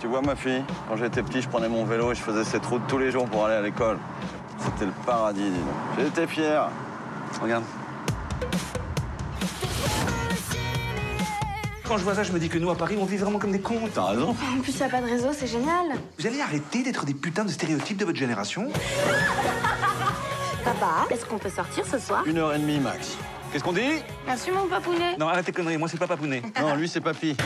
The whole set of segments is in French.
Tu vois ma fille, quand j'étais petit, je prenais mon vélo et je faisais cette route tous les jours pour aller à l'école. C'était le paradis, dis donc. J'étais fier. Regarde. Quand je vois ça, je me dis que nous, à Paris, on vit vraiment comme des cons. T'as raison. En plus, y a pas de réseau, c'est génial. Vous allez arrêter d'être des putains de stéréotypes de votre génération? Papa, est-ce qu'on peut sortir ce soir? 1h30 max. Qu'est-ce qu'on dit? Merci, mon papounet. Non, arrête tes conneries, moi, c'est pas papounet. Non, lui, c'est papy.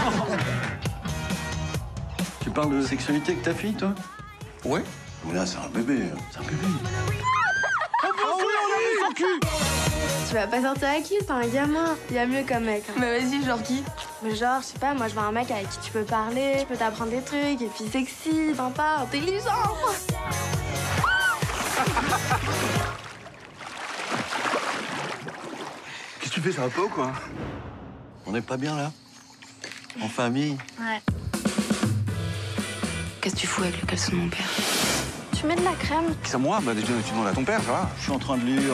Tu parles de sexualité avec ta fille, toi? Ouais. Là, c'est un bébé. C'est un bébé. Oh oui, on a vu son cul! Tu vas pas sortir avec lui, c'est un gamin. Y a mieux comme mec. Hein. Bah vas-y, genre qui? Mais genre, je sais pas, moi je veux un mec avec qui tu peux parler, je peux t'apprendre des trucs, et puis sexy, sympa, intelligent. Qu'est-ce que tu fais, ça va pas ou quoi? On n'est pas bien, là? En famille? Ouais. Qu'est-ce que tu fous avec le caleçon de mon père? Tu mets de la crème? Qui ça, moi? Bah, déjà, tu demandes à ton père, ça va? Je suis en train de lire.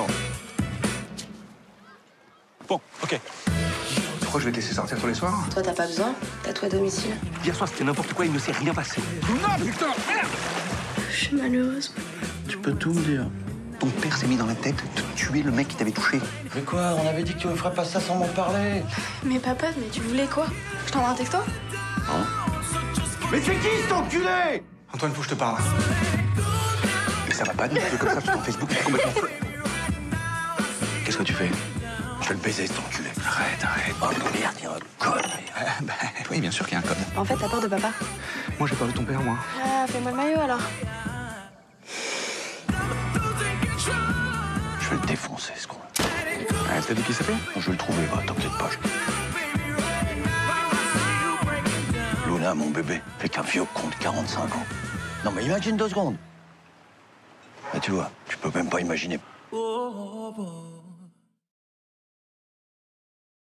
Bon, ok. Tu crois que je vais te laisser sortir tous les soirs? Toi, t'as pas besoin? T'as toi à domicile. Hier soir, c'était n'importe quoi, il ne s'est rien passé. Non, putain, merde! Je suis malheureuse. Tu peux tout me dire. Ton père s'est mis dans la tête de tuer le mec qui t'avait touché. Mais quoi? On avait dit que tu me ferais pas ça sans m'en parler. Mais papa, mais tu voulais quoi? Je t'envoie un texto? Mais c'est qui, cet enculé? Antoine, faut que je te parle. Mais ça va pas, des trucs comme ça sur ton Facebook, c'est complètement fou. Qu'est-ce que tu fais? Je vais le baiser, cet enculé. Arrête. Oh, merde, il y a un code. Oui, bien sûr qu'il y a un code. En fait, t'as peur de papa. Moi, j'ai peur de ton père, moi. Ah, fais-moi le maillot alors. Je vais le défoncer, ce con. T'as dit qui s'appelle? Je vais le trouver, va, t'inquiète pas. Luna, mon bébé, fait qu'un vieux con de 45 ans. Non, mais imagine 2 secondes. Là, tu vois, tu peux même pas imaginer.